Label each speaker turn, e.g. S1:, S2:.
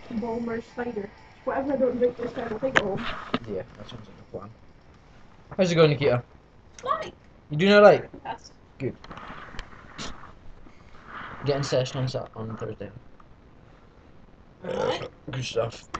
S1: Bomber spider. Whatever I don't drink this time, I'll take it home.
S2: Yeah, that sounds like a plan. How's it going, Nikita?
S1: Why?
S2: You doing alright?
S1: Yes.
S2: Good. Getting session on Thursday.
S1: Alright.
S2: Good stuff.